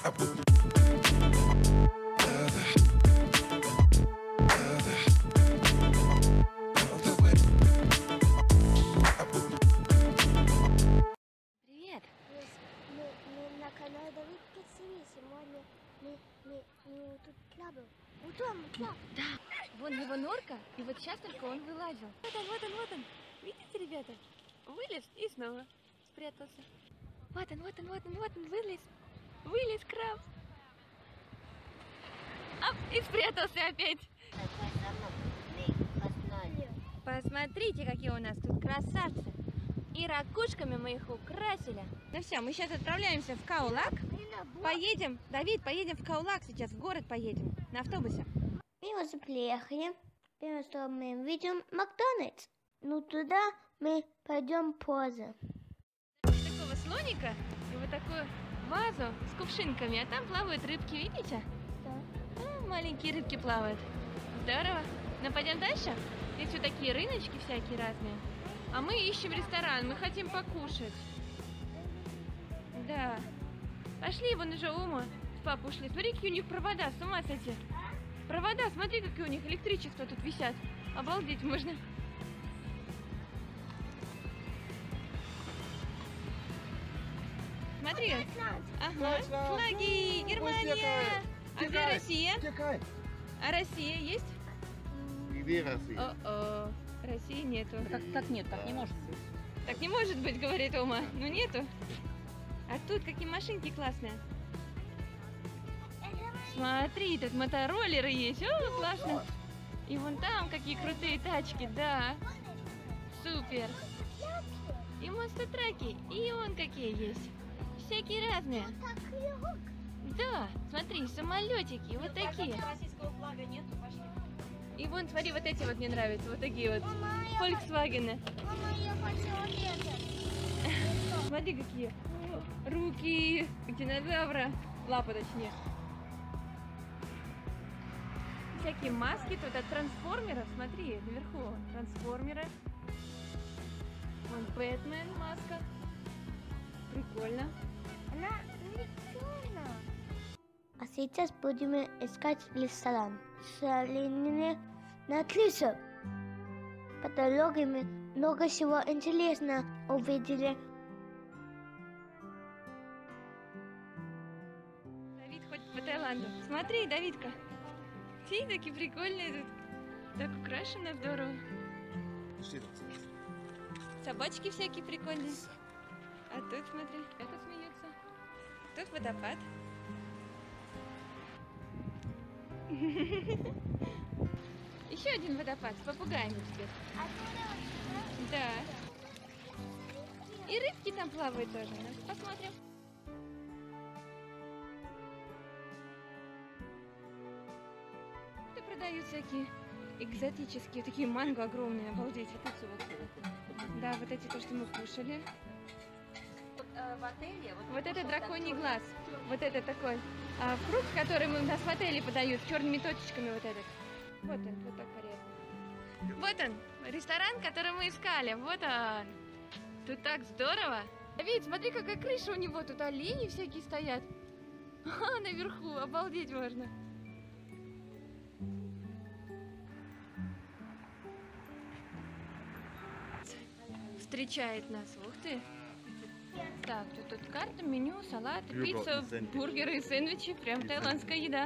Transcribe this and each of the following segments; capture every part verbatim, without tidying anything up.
Привет! Мы, мы на канале Давид Китсиви. Сегодня мы, мы, мы тут плаваем. Вот там, да. Да, вон его норка, и вот сейчас только он вылазил. Вот он, вот он, вот он. Видите, ребята? Вылез и снова спрятался. Вот он, вот он, вот он, вот он, вылез. Вылез краб. Оп, и спрятался опять. Посмотрите, какие у нас тут красавцы. И ракушками мы их украсили. Ну все, мы сейчас отправляемся в Каулак. Поедем, Давид, поедем в Каулак сейчас, в город поедем, на автобусе. Мы уже приехали. Первое, что мы видим, Макдональдс. Ну туда мы пойдем позже. Такого слоника и вот такую вазу с кувшинками, а там плавают рыбки, видите? Да. А, маленькие рыбки плавают. Здорово. Ну пойдем дальше? Здесь вот такие рыночки всякие разные. А мы ищем ресторан, мы хотим покушать. Да. Пошли, вон уже Ума с папой ушли. Смотри, какие у них провода, с ума сойти. Провода, смотри, какие у них электричества тут висят. Обалдеть можно. Смотри. Ага. Флаги. Германия. А где Россия? А Россия есть? Где Россия? О-о. России нету. Так, так нет, так не может быть. Так не может быть, говорит Ума. Ну нету. А тут какие машинки классные. Смотри, тут мотороллеры есть. О, классно. И вон там какие крутые тачки, да. Супер. И монстр-траки. И вон какие есть. Всякие разные. Да, смотри, самолетики, вот такие. Российского флага нет, пошли. И вон, смотри, вот эти вот мне нравятся, вот такие вот. Volkswagen. Мама, я хочу лето. Смотри, какие. О, руки динозавра. Лапа, точнее. Всякие маски тут от трансформеров. Смотри, наверху трансформеры. Вон Бэтмен маска. Прикольно. Она прикольная. А сейчас будем искать ресторан. Шалине на крыше. По дороге мы много всего интересного увидели. Давид ходит по Таиланду. Смотри, Давидка. Все такие прикольные тут. Так украшено здорово. Собачки всякие прикольные. А тут, смотри, это смеется. Тут водопад. Еще один водопад с попугаями теперь. Да. И рыбки там плавают тоже. Ну, посмотрим. Тут продают всякие экзотические, такие манго огромные, обалдеть. Вот эти вот. Да, вот эти то, что мы кушали. В отеле вот, Вот это драконий глаз. Вот это такой а, фрукт, который мы, у нас в отеле подают, с черными точечками вот этот. Вот он, вот так порезан. Вот он, ресторан, который мы искали. Вот он. Тут так здорово. Давид, смотри, какая крыша у него. Тут олени всякие стоят. А, наверху, обалдеть можно. Встречает нас. Ух ты. Так, тут, тут карта, меню, салат, пицца, бургеры и сэндвичи. Прям таиландская еда.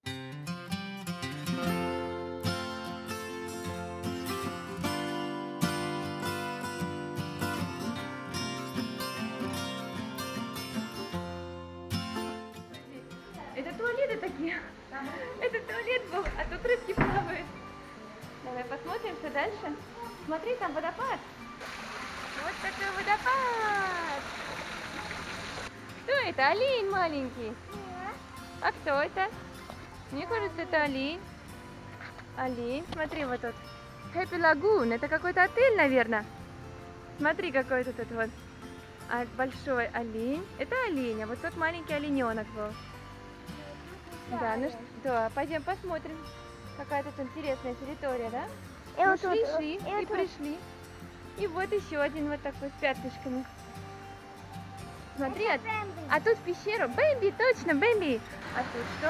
Это туалеты такие. Это туалет был, а тут рыбки плавают. Давай посмотрим, что дальше. Смотри, там водопад. Вот такой водопад. Кто это? Олень маленький. А кто это? Мне кажется, это олень. Олень. Смотри, вот тут. Happy Lagoon. Это какой-то отель, наверное. Смотри, какой тут вот. А большой олень. Это олень, а вот тот маленький олененок был. Да, ну что, да, пойдем посмотрим. Какая тут интересная территория, да? И вот шли, тут, шли и и вот тут. пришли. И вот еще один вот такой с пятнышками. Смотри, а, а тут пещеру. Бэмби, точно, Бэмби. А тут что?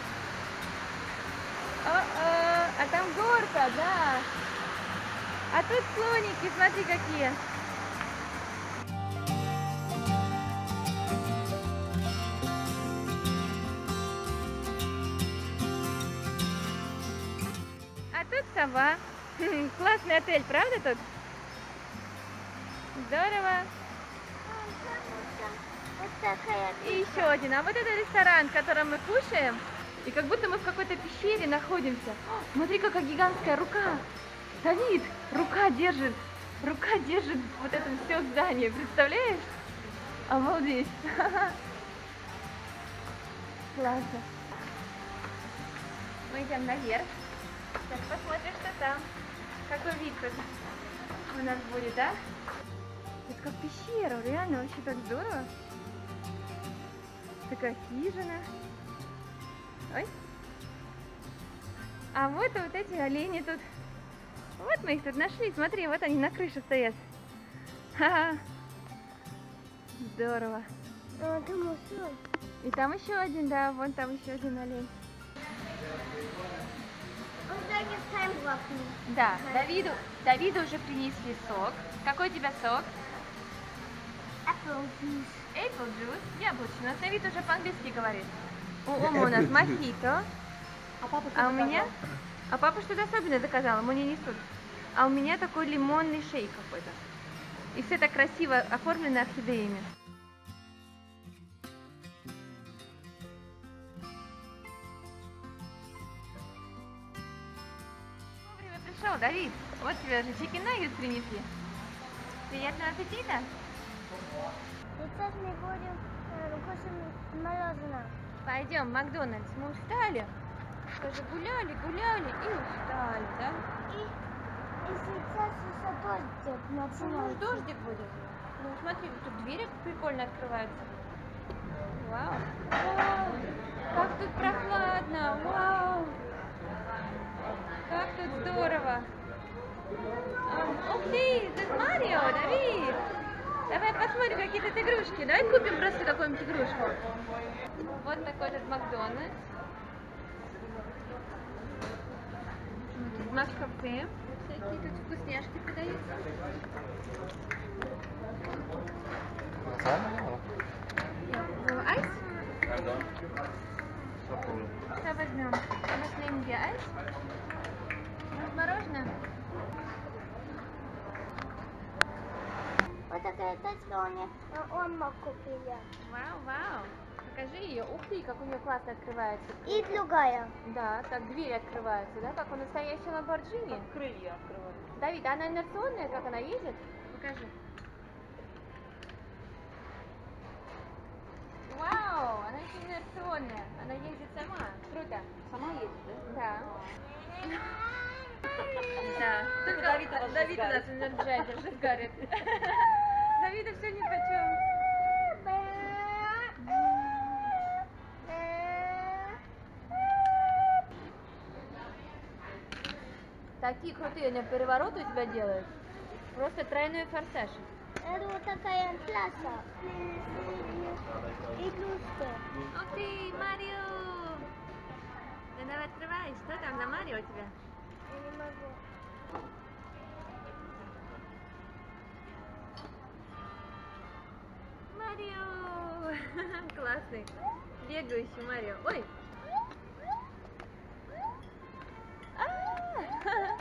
О-о, а там горка, да. А тут слоники, смотри какие. А тут сова. Классный отель, правда тут? Здорово. Вот такая. И еще один. А вот это ресторан, в котором мы кушаем. И как будто мы в какой-то пещере находимся. О, смотри, какая гигантская рука. Давид, рука держит. Рука держит вот это все здание. Представляешь? Обалдеть. Классно. Мы идем наверх. Сейчас посмотрим, что там. Какой вид тут у нас будет, да? Это как пещера, реально, вообще так здорово. Такая хижина. Ой. А вот и вот эти олени тут. Вот мы их тут нашли. Смотри, вот они на крыше стоят. Ха-ха. Здорово. А, там еще. И там еще один, да, вон там еще один олень. Он даже таймблокный. Да, Давиду, Давиду уже принесли сок. Какой у тебя сок? Apple juice. Apple juice, яблочный. У нас Давид уже по-английски говорит. У Ома у нас мохито. А папа что А у заказал? меня? А папа что-то особенное заказал, ему не несут. А у меня такой лимонный шейк какой-то. И все так красиво оформлено орхидеями. Вовремя пришел, Давид. Вот тебе уже чикен наггетс принесли. Приятного аппетита! Сейчас мы будем э, кушаем мороженое. Пойдем в Макдональдс. Мы устали. Тоже гуляли, гуляли и устали, да? И, и сейчас еще дождик Ну, начинается. дождик будет. Ну, смотри, вот тут двери прикольно открываются. Вау. Вау. Как тут прохладно. Вау. Как тут здорово. А, ух ты, тут Марио, Давид. Давай посмотрим, какие тут игрушки. Давай купим просто какую-нибудь игрушку. Вот такой тут Макдональдс. Тут Мак-кафе. Всякие тут вкусняшки продаются. Айс? Что возьмем? У нас на Индии айс. Может, мороженое? Вот такая тачка у меня. Ома купила. Вау, вау. Покажи ее. Ух ты, как у нее классно открывается. И другая. Да, так двери открываются, да? Как у настоящей Ламборджини. Крылья открывают. Давид, а она инерционная, как она едет? Покажи. Вау, она еще инерционная. Она ездит сама. Круто. Сама едет, да? Да. Да. Только Давид у нас Давид у нас шизгарит. энерджайзер шизгарит. Давида все ни почем. Такие крутые они перевороты у тебя делают. Просто тройной форсаж. Это вот такая класса. Игрушка. Ух ты, Марио! Ты давай открывай. Что там на Марио у тебя? Я не могу. Марио! Классный. Бегающий Марио. Ой! А!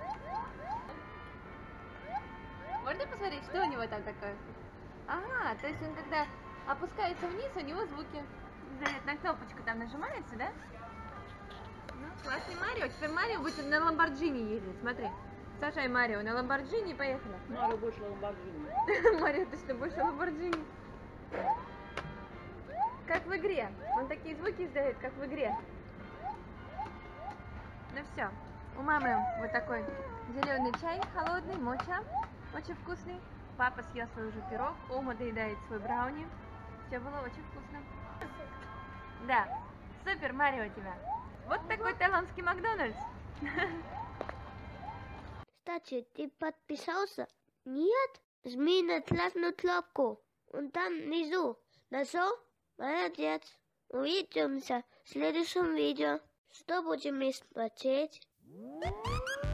Можно посмотреть, что у него там такое? А, то есть он когда опускается вниз, у него звуки издает. На кнопочку там нажимается, да? Ну, классный Марио. Теперь Марио будет на Ламборджини ездить. Смотри. Сажай Марио на Ламборджини и поехали. Марио больше Ламборджини. Марио точно больше Ламборджини. Как в игре. Он такие звуки издает, как в игре. Ну все. У мамы вот такой зеленый чай, холодный, моча. Очень вкусный. Папа съел свой уже пирог. Ома доедает свой брауни. Все было очень вкусно. Да. Супер, Марио, у тебя. Вот такой таиландский Макдональдс. Кстати, ты подписался? Нет? Жми на красную кнопку. Он там внизу. Нашел? Молодец. Увидимся в следующем видео. Что будем смотреть?